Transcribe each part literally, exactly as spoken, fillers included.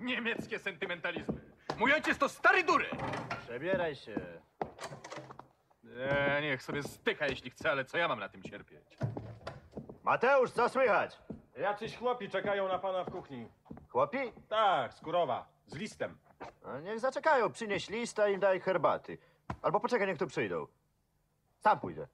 Niemieckie sentymentalizmy. Mój ojciec to stary dury. Przebieraj się. E, niech sobie zdycha, jeśli chce, ale co ja mam na tym cierpieć? Mateusz, co słychać? Jacyś chłopi czekają na pana w kuchni. Chłopi? Tak, z Kurowa, z listem. No, niech zaczekają, przynieś lista i im daj herbaty. Albo poczekaj, niech tu przyjdą. Sam pójdę.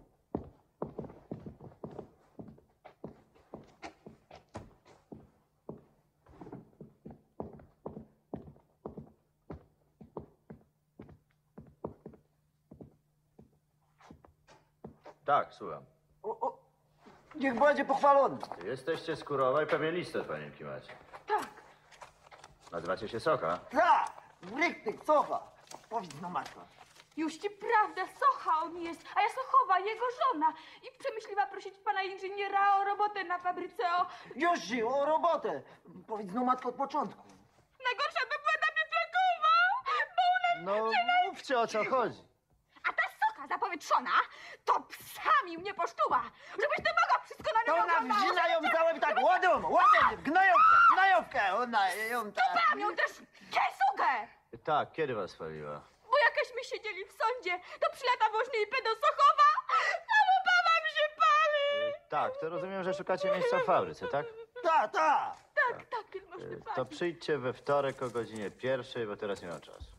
Tak, słucham. O, o, niech będzie pochwalony. Jesteście z Kurowa i pewnie listę od panienki macie. Tak. Nazywacie się Socha? Tak, Brychtyk, cofa. Powiedz no matko. Już ci prawda, Socha on jest, a ja Sochowa, jego żona. I przemyśliwa prosić pana inżyniera o robotę na fabryce, o... Już ci, o robotę. Powiedz no matko od początku. Najgorsza by była ta Piotrkowa, bo ona... No, mówcie, o co chodzi. A ta Socha zapowietrzona to psami mnie poszczuła, żebyś ty mogła wszystko na To nią ona oglądała, wzina ją żeby- całym tak łodą, łodą, gnojówkę, gnojówkę. Ona ją tak. Mam ją też kiesugę, Tak, kiedy was spaliła? bo jakieśmy siedzieli w sądzie, to przylata woźny i pedo Sochowa, a mu baba się pali. Tak, to rozumiem, że szukacie miejsca w fabryce, tak? Ta, ta. Tak, tak, wielmożny To panie. przyjdźcie we wtorek o godzinie pierwszej, bo teraz nie mam czasu.